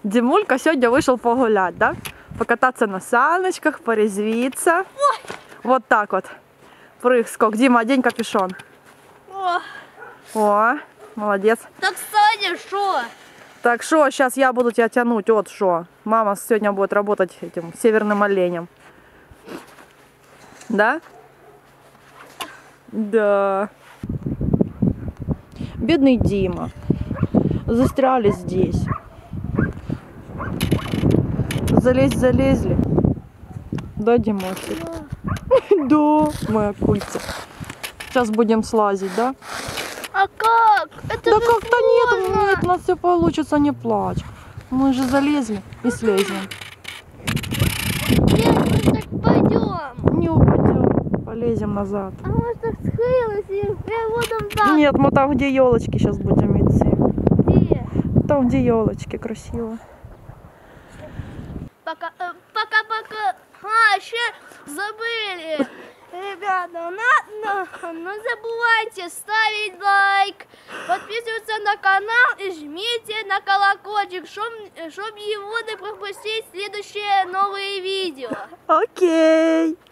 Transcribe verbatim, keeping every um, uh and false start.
Димулька сегодня вышел погулять, да? Покататься на саночках, порезвиться. Ой. Вот так вот. Прыг-скок. Дима, одень капюшон. О, О, молодец. так, Саня, что? Так что, сейчас я буду тебя тянуть. Вот что. Мама сегодня будет работать этим северным оленем. Да? Да. Бедный Дима. Застряли здесь. Залезть залезли. Да, Димочек? Да, моя курица. Сейчас будем слазить, да? А как? Это Да же как-то нет, сложно. нет, у нас все получится, не плачь. Мы же залезли и слезем. Нет, мы так пойдем. Не упадем, полезем назад. А мы так схилились и переводом так. Нет, мы там, где елочки сейчас будем идти. Где? Там, где елочки, красиво. Пока, э, пока-пока. А, еще забыли. Ребята, на, не забывайте ставить лайк, подписываться на канал и жмите на колокольчик, чтобы его не пропустить следующие новые видео. Окей.